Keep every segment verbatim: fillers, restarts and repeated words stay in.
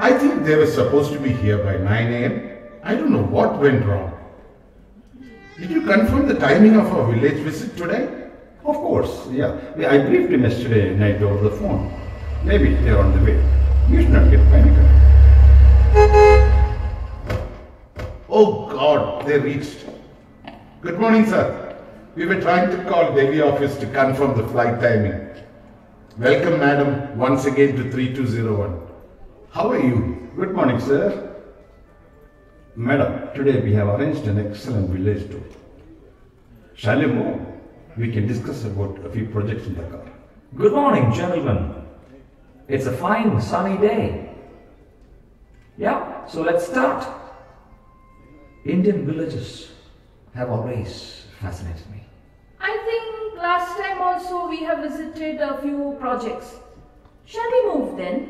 I think they were supposed to be here by nine a m I don't know what went wrong. Did you confirm the timing of our village visit today? Of course, yeah. I briefed him yesterday night over the phone. Maybe they're on the way. You should not get panicked. Oh God, they reached. Good morning, sir. We were trying to call Delhi office to confirm the flight timing. Welcome, madam, once again to three two zero one. How are you? Good morning, sir. Madam, today we have arranged an excellent village tour. Shall you move? We can discuss about a few projects in the car. Good morning, gentlemen. It's a fine sunny day. Yeah, so let's start. Indian villages have always fascinated me. I think last time also we have visited a few projects. Shall we move then?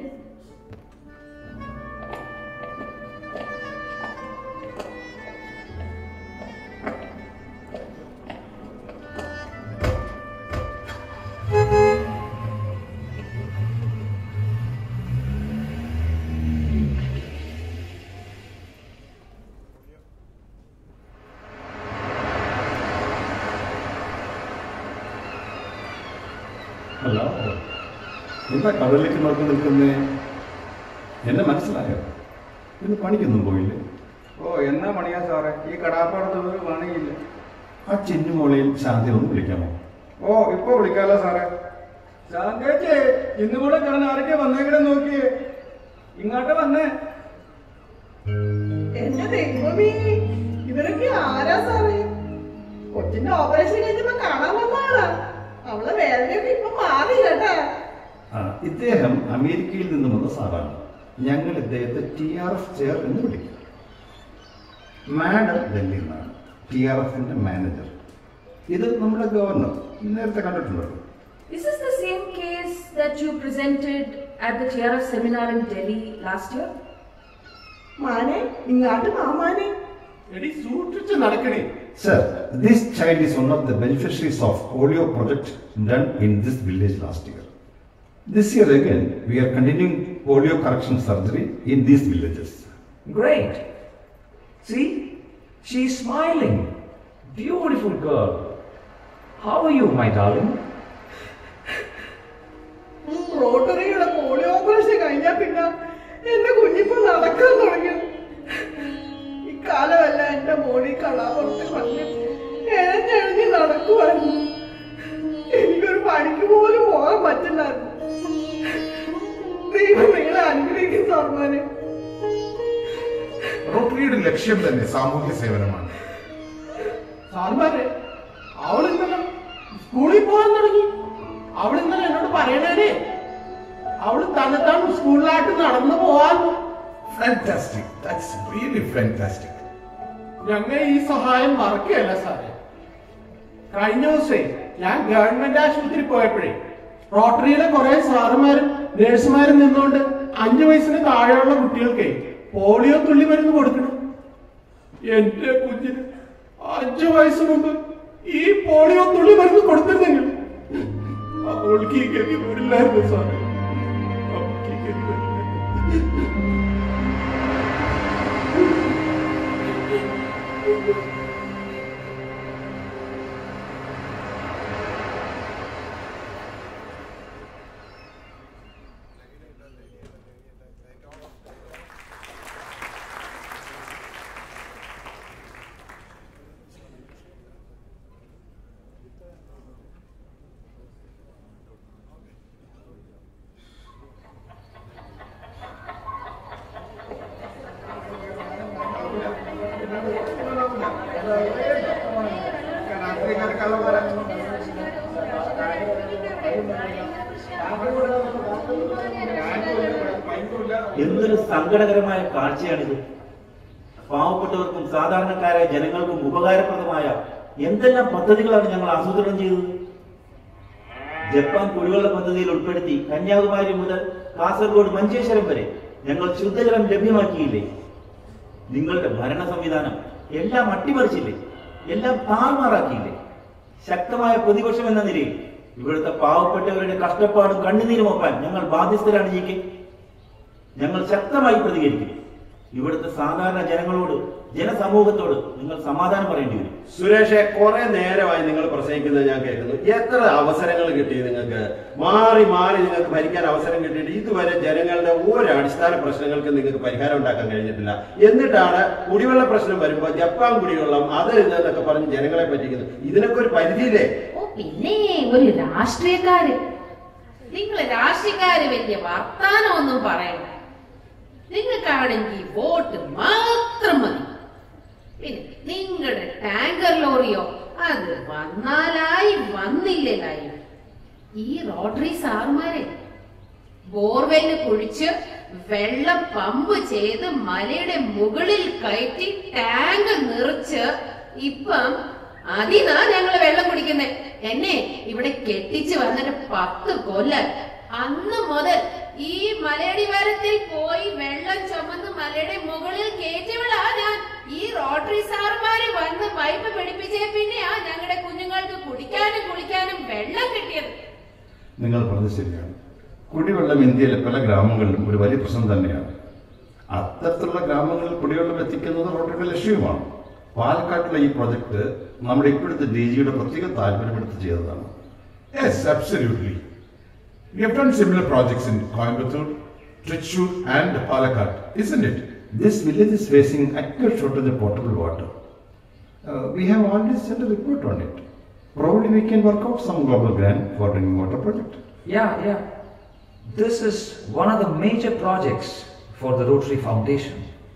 Hello, എന്താ കടലിലേക്ക് നോക്കി നിൽക്കുന്നേ? എന്നെ മനസ്സിലായോ? ഇന്ന് പണിക്കൊന്നും പോയില്ലേ? ഓ, എന്നാ പണിയാ സാറേ, ഈ കടാപ്പാടത്ത് ഒരു പണിയില്ല. ആ ചിന്നുമോളയിൽ ശാന്തി ഒന്ന് വിളിക്കാമോ? ഓ, ഇപ്പൊ വിളിക്കാലോ സാറേ. ശാന്തേച്ചേ, ഇന്നും കൂടെ കിടന്ന് ആരൊക്കെ വന്നേക്കടെ നോക്കിയേ. ഇങ്ങോട്ട് വന്നേ. എന്റെ ദൈവമേ, ഇവരൊക്കെ ആരാ സാറേ? കൊച്ചിന്റെ ഓപ്പറേഷൻ കഴിഞ്ഞപ്പോ കാണാൻ വന്നതാ. അവളെ വേദനയൊക്കെ ഇപ്പൊ മാറി കേട്ടാ. ഇദ്ദേഹം അമേരിക്കയിൽ നിന്ന് വന്ന സാറാണ്. ഞങ്ങൾ ഇദ്ദേഹത്തെ ടി ആർ എഫ് ചെയർ എന്ന് വിളിക്കും. മാഡം ഡൽഹിയിൽ നിന്നാണ്, ടി ആർ എഫിന്റെ മാനേജർ. ഇത് നമ്മുടെ ഗവർണർ. നേരത്തെ കണ്ടിട്ടുണ്ടോ? Is this the same case that you presented at the T R F seminar in Delhi last year? മാനെ, ഇങ്ങാട്ട് മാമാനെ. എടി സൂക്ഷിച്ച് നടക്കണേ. Sir, this child is one of the beneficiaries of polio project done in this village last year. This year again, we are continuing polio correction surgery in these villages. Great. See, she's smiling. Beautiful girl. How are you, my darling? റോട്ടറിയുടെ polio operation കഴിഞ്ഞാ പിന്നെ എന്റെ കുഞ്ഞിപ്പോ നടക്കാൻ തുടങ്ങി. ഇക്കാലമല്ല എന്റെ മോളി കളാപുറത്ത് കണ്ട് എഴഞ്ഞെഴഞ്ഞ് നടക്കുവായിരുന്നു. എനിക്കൊരു പണിക്ക് പോലും പോകാൻ പറ്റില്ലായിരുന്നു. ദൈവം നിങ്ങളെ അനുഗ്രഹിക്കും സാർമാനെ. റോട്ടറിയുടെ ലക്ഷ്യം തന്നെ സാമൂഹ്യ സേവനമാണ്. സാർമാരെ, അവളിന്നലെ സ്കൂളിൽ പോകാൻ തുടങ്ങി. അവളിന്നലെ എന്നോട് പറയണേ, അവള് തന്നെത്താൻ സ്കൂളിലായിട്ട് നടന്നു പോവാന്ന്. Fantastic. That's really fantastic. ഞങ്ങൾ ഈ സഹായം മറക്കുകയല്ല സാറേ. കഴിഞ്ഞ ദിവസേ ഞാൻ ഗവൺമെന്റ് ആശുപത്രി പോയപ്പോഴേ റോട്ടറിയിലെ കുറെ സാറുമാരും നേഴ്സുമാരും നിന്നുകൊണ്ട് അഞ്ചു വയസ്സിന് താഴെയുള്ള കുട്ടികൾക്ക് പോളിയോ തുള്ളി മരുന്ന് കൊടുക്കണം. എന്റെ കുഞ്ഞിന് അഞ്ചു വയസ്സ് മുമ്പ് ഈ പോളിയോ തുള്ളി മരുന്ന് കൊടുത്തിരുന്നെങ്കിൽ അവൾക്ക് ഈ ഗതി വരില്ലായിരുന്നു സാറേ. അവൾക്ക് ഈ ഗതി വരില്ലായിരുന്നു. എന്തൊരു സങ്കടകരമായ കാഴ്ചയാണിത്. പാവപ്പെട്ടവർക്കും സാധാരണക്കാരായ ജനങ്ങൾക്കും ഉപകാരപ്രദമായ എന്തെല്ലാം പദ്ധതികളാണ് ഞങ്ങൾ ആസൂത്രണം ചെയ്തത്. ജപ്പാൻ കുടിവെള്ള പദ്ധതിയിൽ ഉൾപ്പെടുത്തി കന്യാകുമാരി മുതൽ കാസർഗോഡ് മഞ്ചേശ്വരം വരെ ഞങ്ങൾ ശുദ്ധജലം ലഭ്യമാക്കിയില്ലേ? നിങ്ങളുടെ ഭരണ സംവിധാനം എല്ലാം അട്ടിമറിച്ചില്ലേ? എല്ലാം താറുമാറാക്കിയില്ലേ? ശക്തമായ പ്രതിപക്ഷം എന്ന നിലയിൽ ഇവിടുത്തെ പാവപ്പെട്ടവരുടെ കഷ്ടപ്പാടും കണ്ണുനീരും ഒപ്പാൻ ഞങ്ങൾ ബാധ്യസ്ഥരാണ്. ജി കെ, ഞങ്ങൾ ശക്തമായി പ്രതികരിക്കും. ഇവിടുത്തെ സാധാരണ ജനങ്ങളോട്, ജനസമൂഹത്തോട് നിങ്ങൾ സമാധാനം പറയേണ്ടി വരും. സുരേഷെ, കുറെ നേരമായി നിങ്ങൾ പ്രസംഗിക്കുന്നത് ഞാൻ കേൾക്കുന്നു. എത്ര അവസരങ്ങൾ കിട്ടി നിങ്ങൾക്ക്? മാറി മാറി നിങ്ങൾക്ക് ഭരിക്കാൻ അവസരം കിട്ടിയിട്ട് ഇതുവരെ ജനങ്ങളുടെ ഓരോ അടിസ്ഥാന പ്രശ്നങ്ങൾക്ക് നിങ്ങൾക്ക് പരിഹാരം ഉണ്ടാക്കാൻ കഴിഞ്ഞിട്ടില്ല. എന്നിട്ടാണ് കുടിവെള്ള പ്രശ്നം വരുമ്പോൾ ജപ്പാൻ കുടിവെള്ളം അത് എന്നൊക്കെ പറഞ്ഞ് ജനങ്ങളെ പറ്റിക്കുന്നത്. ഇതിനൊക്കെ ഒരു പരിധിയില്ലേ? ഓ പിന്നെ ഒരു രാഷ്ട്രീയക്കാര്, നിങ്ങൾ രാഷ്ട്രീയക്കാര് വലിയ വർത്താനമൊന്നും പറയണ്ട. നിങ്ങൾക്കാണെങ്കിൽ വോട്ട് മാത്രം മതി. പിന്നെ നിങ്ങളുടെ ടാങ്കർ ലോറിയോ അത് വന്നാലായി വന്നില്ലായി. ഈ റോട്ടറി സാറുമാരെ ബോർവെല്ല് കുഴിച്ച് വെള്ളം പമ്പ് ചെയ്ത് മലയുടെ മുകളിൽ കയറ്റി ടാങ്ക് നിറച്ച് ഇപ്പം അതിനാ ഞങ്ങള് വെള്ളം കുടിക്കുന്നത്. എന്നെ ഇവിടെ കെട്ടിച്ച് വന്നിട്ട് പത്ത് കൊല്ലം. അന്ന് മുതൽ ഈ മലയടിവാരത്തിൽ പോയി വെള്ളം ചുമന്ന് മലയുടെ മുകളിൽ കയറ്റിയവളാ ഞാൻ. ഈ റോട്ടറി സാറുമാര് വന്ന് പൈപ്പ് പിടിപ്പിച്ചേ പിന്നെയാ ഞങ്ങളുടെ കുഞ്ഞുങ്ങൾക്ക് കുടിക്കാനും കുളിക്കാനും വെള്ളം കിട്ടിയത്. നിങ്ങൾ പറഞ്ഞത് ശരിയാണ്. കുടിവെള്ളം ഇന്ത്യയിലെ പല ഗ്രാമങ്ങളിലും ഒരു വലിയ പ്രശ്നം തന്നെയാണ്. അത്തരത്തിലുള്ള ഗ്രാമങ്ങളിൽ കുടിവെള്ളം എത്തിക്കുന്നത് റോട്ടറിയുടെ ലക്ഷ്യവുമാണ്. പാലക്കാട്ടിലെ ഈ പ്രൊജക്ട് നമ്മുടെ ഇപ്പോഴത്തെ ഡി ജിയുടെ പ്രത്യേക താല്പര്യമെടുത്ത് ചെയ്തതാണ്. Yes, absolutely. We have done similar projects in Coimbatore, Trichy and Palakkad, isn't it? This village is facing acute shortage of potable water. Uh, we have already sent a report on it. Probably we can work out some global grant for drinking water project. Yeah, yeah. This is one of the major projects for the Rotary Foundation.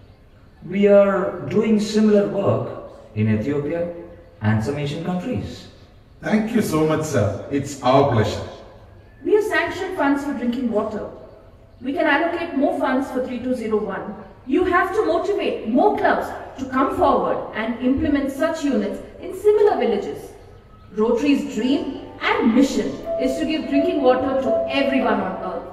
We are doing similar work in Ethiopia and some Asian countries. Thank you so much, sir. It's our pleasure. We have sanctioned funds for drinking water. We can allocate more funds for three two zero one. You have to motivate more clubs to come forward and implement such units in similar villages. Rotary's dream and mission is to give drinking water to everyone on earth.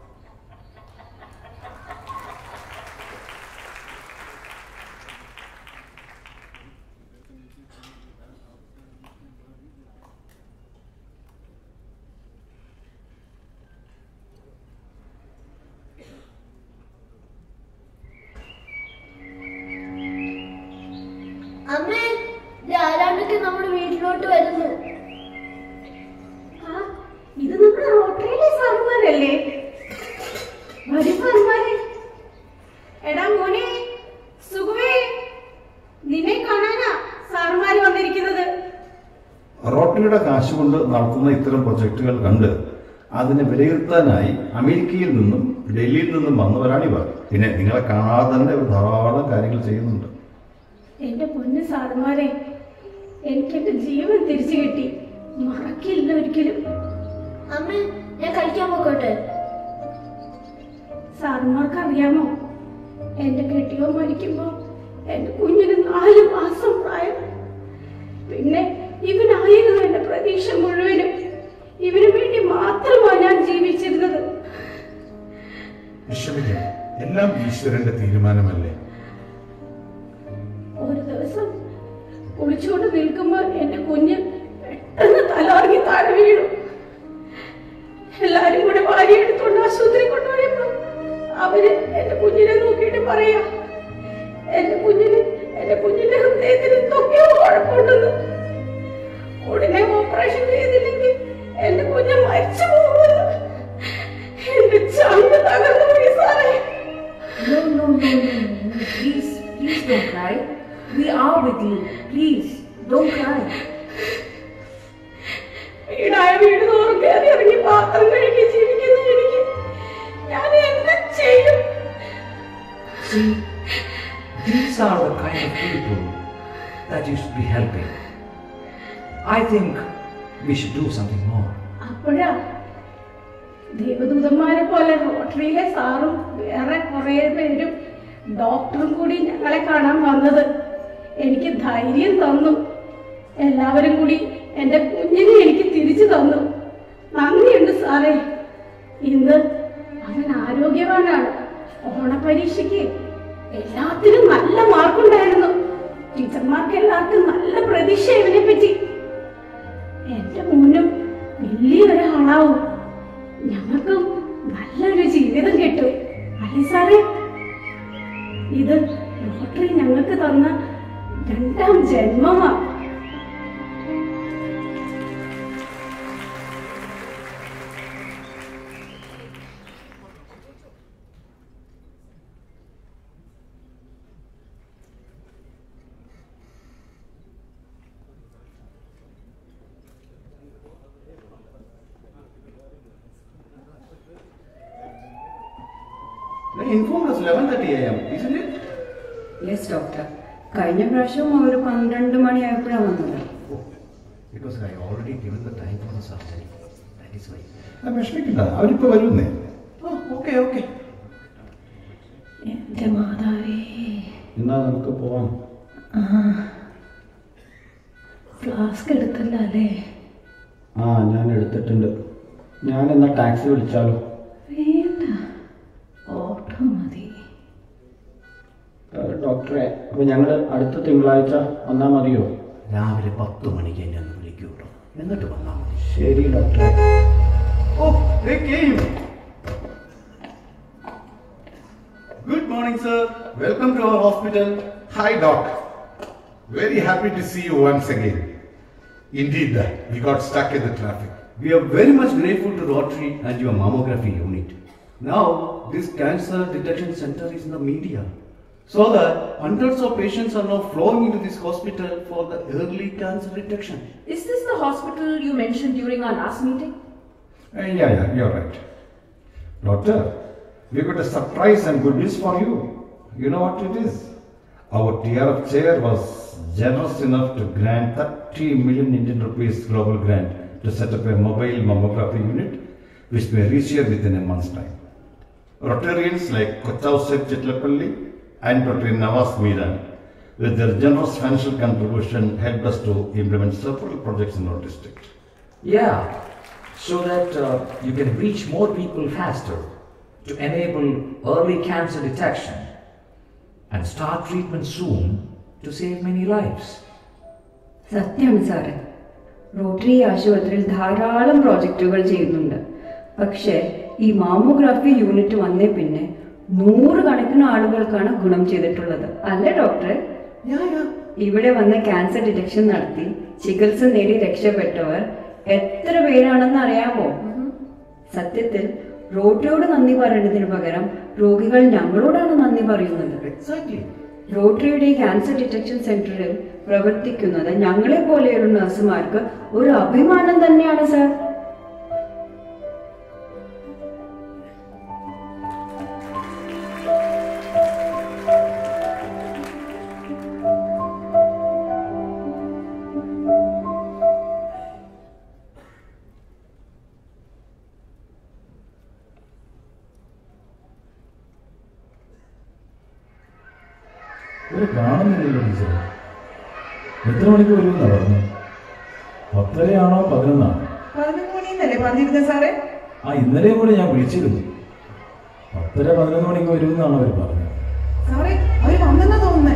അമ്മേ, ആരാണ്ടൊക്കെ നമ്മുടെ വീട്ടിലോട്ട് വരുന്നു. ഇത് നമ്മുടെ റോട്ടറിയിലെ സാറുമാരല്ലേ? വരും സാറുമാരെ. എടാ മോനെ സുഖവേ, നിന്നെ കാണാനാ സാറുമാര് വന്നിരിക്കുന്നത്. റോട്ടറിയുടെ കാശ് കൊണ്ട് നടത്തുന്ന ഇത്തരം പ്രൊജക്ടുകൾ കണ്ട് അതിനെ വിലയിരുത്താനായി അമേരിക്കയിൽ നിന്നും ഡൽഹിയിൽ നിന്നും വന്നവരാണ് ഇവർ. പിന്നെ നിങ്ങളെ കാണാതെ തന്നെ ഇവർ ധാരാളം കാര്യങ്ങൾ ചെയ്യുന്നുണ്ട്. എന്റെ പൊന്ന് സാറുമാരെ, എനിക്ക് എന്റെ ജീവൻ തിരിച്ചു കിട്ടി. മറക്കില്ല ഒരിക്കലും. അമ്മ, ഞാൻ കളിക്കാൻ പോക്കോട്ടെ? സാറുമാർക്ക് അറിയാമോ, എന്റെ കെട്ടിയോ മരിക്കുമ്പോ എന്റെ കുഞ്ഞിന് നാല് മാസം പ്രായം. പിന്നെ ഇവനായിരുന്നു എന്റെ പ്രതീക്ഷ മുഴുവനും. ഇവന് വേണ്ടി മാത്രമാണ് ഞാൻ ജീവിച്ചിരുന്നത്. വിഷമിക്കണം, എല്ലാം ഈശ്വരന്റെ തീരുമാനമല്ലേ. ഒരു ദിവസം കുളിച്ചുകൊണ്ട് നിൽക്കുമ്പോ എന്റെ കുഞ്ഞ് പെട്ടെന്ന് തലകറങ്ങി താഴെ വീണു. എല്ലാരും കൂടെ വാരിയെടുത്തോണ്ട് ആശുപത്രി കൊണ്ടുപോയപ്പോ അവര് എന്റെ കുഞ്ഞിനെ നോക്കിയിട്ട് പറയാ, എന്റെ കുഞ്ഞിന് എന്റെ കുഞ്ഞിന്റെ ഹൃദയത്തിന് എന്തൊക്കെയോ കുഴപ്പമുണ്ടെന്ന്. ഉടനെ ഓപ്പറേഷൻ ചെയ്തില്ലെങ്കിൽ എന്റെ കുഞ്ഞ് മരിച്ചു പോകുമെന്ന്. എന്റെ ചായ തകർന്നു പോയി സാറേ. No, no, no, no, no. Please, please don't cry. We are with you. Please, don't cry. വീടായ വീട് തോറും കയറി ഇറങ്ങി പാത്രം കഴുകി ജീവിക്കുന്ന എനിക്ക് ഞാൻ എന്ത് ചെയ്യും? See, these are the kind of people that you should be helping. I think we should do something more. അപ്പോഴാ ദേവദൂതന്മാരെ പോലെ റോട്ടറിയിലെ സാറും വേറെ കുറെ പേരും ഡോക്ടറും കൂടി ഞങ്ങളെ കാണാൻ വന്നത്. എനിക്ക് ധൈര്യം തന്നു. എല്ലാവരും കൂടി എന്റെ കുഞ്ഞിനെ എനിക്ക് തിരിച്ചു തന്നു. നന്ദിയുണ്ട് സാറേ. ഇന്ന് അവൻ ആരോഗ്യവാനാണ്. ഓണപരീക്ഷയ്ക്ക് എല്ലാത്തിനും നല്ല മാർക്കുണ്ടായിരുന്നു. ടീച്ചർമാർക്ക് എല്ലാവർക്കും നല്ല പ്രതീക്ഷ ഇവനെ പറ്റി. എന്റെ മോനും വലിയൊരാളാവും. ഞങ്ങൾക്കും നല്ലൊരു ജീവിതം കിട്ടും. അല്ലേ സാർ? രണ്ടാം ജന്മമാ. They informed us eleven thirty a m, isn't it? Yes doctor. കഴിഞ്ഞ പ്രാവശ്യം അവർ പന്ത്രണ്ട് മണിയായപ്പോഴാണ് വന്നത്. Because I already given the time for the surgery. That is why. ആ വിഷമിക്കണ്ട, അവരിപ്പോ വരുന്നേ. Okay okay. എന്റെ മാതാവേ. എന്നാ നമുക്ക് പോവാം. ഫ്ലാസ്ക് എടുത്തല്ല അല്ലേ? ആ ഞാൻ എടുത്തിട്ടുണ്ട്. ഞാൻ എന്നാ ടാക്സി വിളിച്ചാലോ? വേണ്ട, ഓട്ടോ മതി. ഡോക്ടറെ, അപ്പൊ ഞങ്ങൾ അടുത്ത തിങ്കളാഴ്ച വന്നാ മതിയോ? രാവിലെ പത്ത് മണിക്ക് എന്നെ ഒന്ന് വിളിക്കൂ കേട്ടോ, എന്നിട്ട് വന്നാൽ മതി. ശരി ഡോക്ടറെ. ഓ, they came. Good morning, sir. Welcome to our hospital. Hi, Doc. Very happy to see you once again. Indeed, we got stuck in the traffic. We are very much grateful to Rotary and your mammography unit. Now, this cancer detection center is in the media, so that hundreds of patients are now flowing into this hospital for the early cancer detection. Is this the hospital you mentioned during our last meeting? Uh, yeah, yeah, you're right. Doctor, we got a surprise and good news for you. You know what it is? Our T R F chair was generous enough to grant thirty million Indian rupees global grant to set up a mobile mammography unit, which may reach here within a month's time. Rotarians like Kochausek Chitlapalli and Rotary Navas Meeran, with their generous financial contribution, helped us to implement several projects in our district. Yeah, so that uh, you can reach more people faster, to enable early cancer detection and start treatment soon to save many lives. സത്യമാണ് സാറേ, rotary ആശുപത്രിയിൽ ധാരാളം പ്രോജക്റ്റുകൾ ചെയ്യുന്നുണ്ട്. പക്ഷേ ഈ mammography unit വന്നേ പിന്നെ നൂറുകണക്കിന് ആളുകൾക്കാണ് ഗുണം ചെയ്തിട്ടുള്ളത്, അല്ലേ ഡോക്ടറെ? ഇവിടെ വന്ന് ക്യാൻസർ ഡിറ്റക്ഷൻ നടത്തി ചികിത്സ നേടി രക്ഷപ്പെട്ടവർ എത്ര പേരാണെന്ന് അറിയാമോ? സത്യത്തിൽ റോട്ടറിയോട് നന്ദി പറയുന്നതിന് പകരം രോഗികൾ ഞങ്ങളോടാണ് നന്ദി പറയുന്നത്. റോട്ടറിയുടെ ക്യാൻസർ ഡിറ്റക്ഷൻ സെന്ററിൽ പ്രവർത്തിക്കുന്നത് ഞങ്ങളെ പോലെയുള്ള നഴ്സുമാർക്ക് ഒരു അഭിമാനം തന്നെയാണ് സാർ. ഇവരെ കാണുന്നില്ലല്ലോ ടീച്ചറെ. എത്ര മണിക്ക് വരുമെന്നാ പറഞ്ഞു? പത്തരയാണോ പതിനൊന്നാണോ? പതിനൊന്ന് മണിന്നല്ലേ പറഞ്ഞിരുന്നത് സാറേ? ആ ഇന്നലെയും കൂടെ ഞാൻ വിളിച്ചിരുന്നു. പത്തര പതിനൊന്ന് മണിക്ക് വരുമെന്നാണ് അവർ പറഞ്ഞത്. സാറേ അവര് വന്നെന്നാ തോന്നുന്നേ.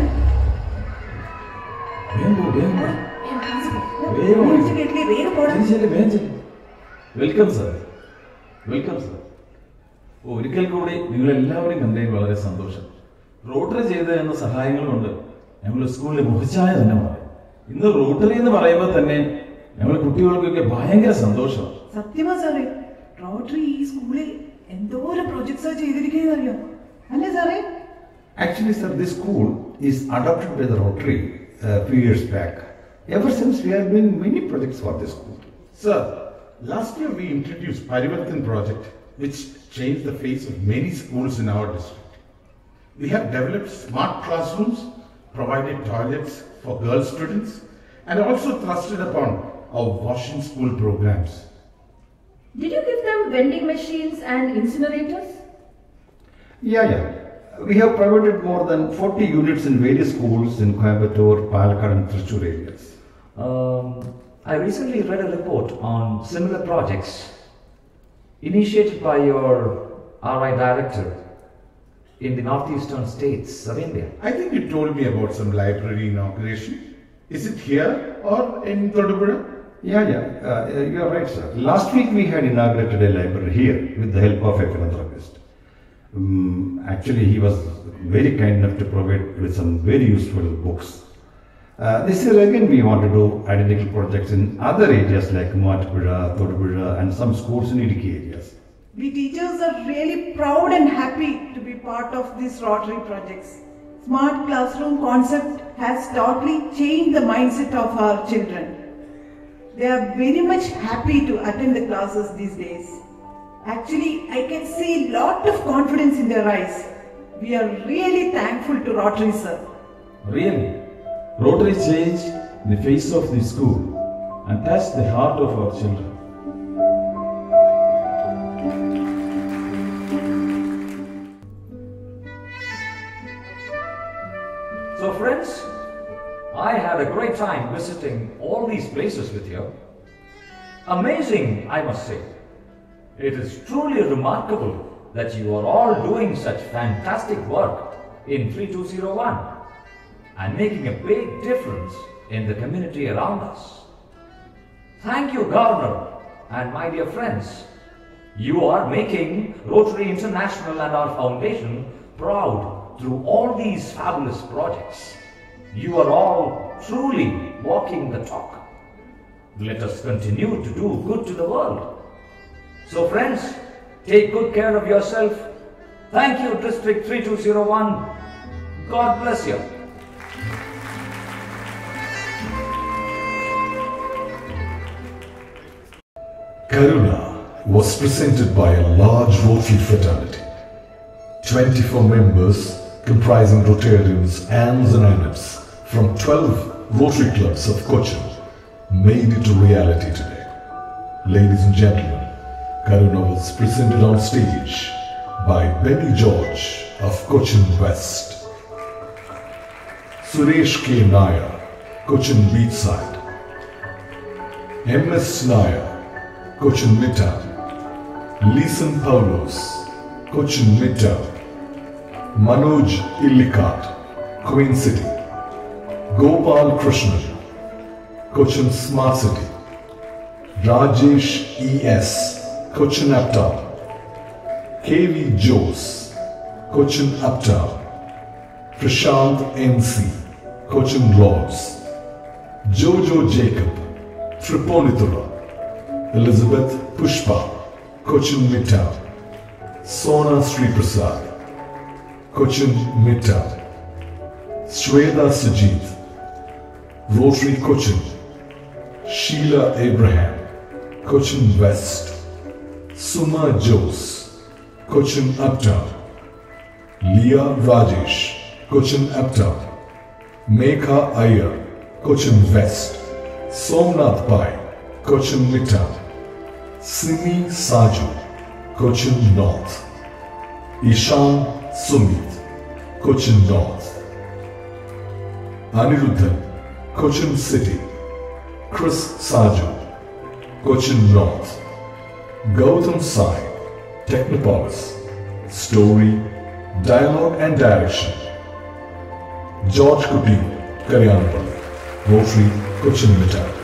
Welcome sir, welcome sir. ഒരിക്കൽ കൂടി നിങ്ങളെല്ലാവരും കണ്ടതിൽ വളരെ സന്തോഷം. റോട്ടറി ചെയ്ത് എന്ന സഹായങ്ങൾ കൊണ്ട് ഞങ്ങളുടെ സ്കൂളിലെ മുഖച്ഛായ തന്നെ മാറി. ഇന്ന് റോട്ടറി എന്ന് പറയുമ്പോൾ തന്നെ ഞങ്ങളുടെ കുട്ടികൾക്കൊക്കെ ഭയങ്കര സന്തോഷം. സത്യമാ സാറേ, റോട്ടറി ഈ സ്കൂളിൽ എന്തോരം പ്രോജക്ട്സാ ചെയ്തിരിക്കുന്നത് അറിയോ, അല്ലേ സാറേ? Actually, sir, this school is adopted by the Rotary a few years back. Ever since, we are doing many projects for this school. Sir, last year we introduced Parivartan project, which changed the face of many schools in our district. We have developed smart classrooms, provided toilets for girl students, and also thrusted upon our washing school programs. Did you give them vending machines and incinerators? Yeah, yeah. We have provided more than forty units in various schools in Coimbatore, Palakkad and Thrissur areas. Um, I recently read a report on similar projects initiated by your R I director in the northeastern states of India. I think you told me about some library inauguration. Is it here or in Thodupuzha? Yeah, yeah. Uh, you are right, sir. Last week we had inaugurated a library here with the help of a philanthropist. Um, actually, he was very kind enough to provide with some very useful books. Uh, this year again we want to do identical projects in other areas like Muatupuzha, Thodupuzha and some schools in Idukki areas. We teachers are really proud and happy to be part of these Rotary projects. Smart classroom concept has totally changed the mindset of our children. They are very much happy to attend the classes these days. Actually, I can see a lot of confidence in their eyes. We are really thankful to Rotary, sir. Really? Rotary changed the face of the school and touched the heart of our children. So friends, I had a great time visiting all these places with you. Amazing, I must say. It is truly remarkable that you are all doing such fantastic work in three two zero one and making a big difference in the community around us. Thank you, Governor, and my dear friends. You are making Rotary International and our foundation proud through all these fabulous projects. You are all truly walking the talk. Let us continue to do good to the world. So friends, take good care of yourself. Thank you, District three two zero one. God bless you. Karuna was presented by a large Rotary fraternity. twenty-four members comprising Rotarians and Zananips from twelve Rotary clubs of Cochin made it a reality today. Ladies and gentlemen, Karuna was presented on stage by Benny George of Cochin West, Suresh K. Nair, Cochin Beachside, M S Nair, Cochin Midtown, Leeson Paulos, Cochin Midtown, Manoj Illikat, Queen City, Gopal Krishnan, Cochin Smart City, Rajesh E S, Cochin Uptown, K V Jose, Cochin Uptown, Prashant N C, Cochin Lords, Jojo Jacob, Triponithura, Elizabeth Pushpa, Cochin Midtown, Sona Sri Prasad, Cochin Midtown, Sweda Sajid, Rotary Cochin, Sheila Abraham, Cochin West, Suma Jose, Cochin Uptown, Leah Rajesh, Cochin Uptown, Megha Iyer, Cochin West, Somnath Pai, Cochin Midtown, Simi Saju, Cochin North, Ishan Sumit, Cochin North, Aniruddhan, Cochin City, Chris Saju, Cochin North, Gautam Sai, Technopolis, Story, Dialogue and Direction, George Kuti, Karyanapalli, Rotary, Cochin Midtown.